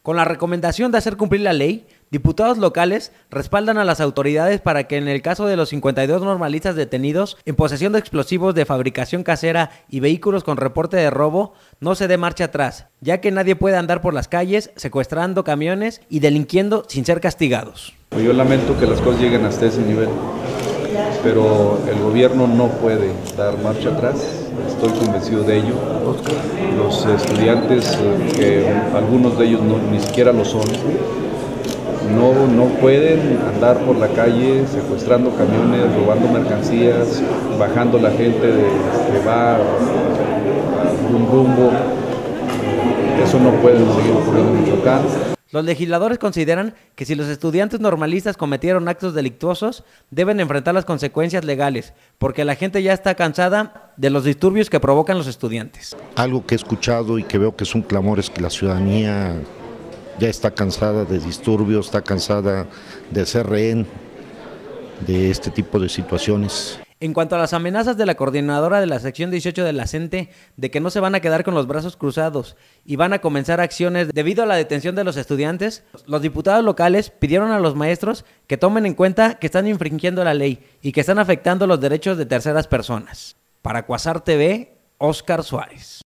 Con la recomendación de hacer cumplir la ley, diputados locales respaldan a las autoridades para que en el caso de los 52 normalistas detenidos en posesión de explosivos de fabricación casera y vehículos con reporte de robo, no se dé marcha atrás, ya que nadie puede andar por las calles secuestrando camiones y delinquiendo sin ser castigados. Yo lamento que las cosas lleguen hasta ese nivel, pero el gobierno no puede dar marcha atrás, estoy convencido de ello. Los estudiantes, que algunos de ellos ni siquiera lo son, no pueden andar por la calle secuestrando camiones, robando mercancías, bajando la gente que va a un rumbo. Eso no puede seguir ocurriendo en Michoacán. Los legisladores consideran que si los estudiantes normalistas cometieron actos delictuosos, deben enfrentar las consecuencias legales, porque la gente ya está cansada de los disturbios que provocan los estudiantes. Algo que he escuchado y que veo que es un clamor es que la ciudadanía ya está cansada de disturbios, está cansada de ser rehén de este tipo de situaciones. En cuanto a las amenazas de la coordinadora de la sección 18 de la CENTE de que no se van a quedar con los brazos cruzados y van a comenzar acciones debido a la detención de los estudiantes, los diputados locales pidieron a los maestros que tomen en cuenta que están infringiendo la ley y que están afectando los derechos de terceras personas. Para Cuasar TV, Óscar Suárez.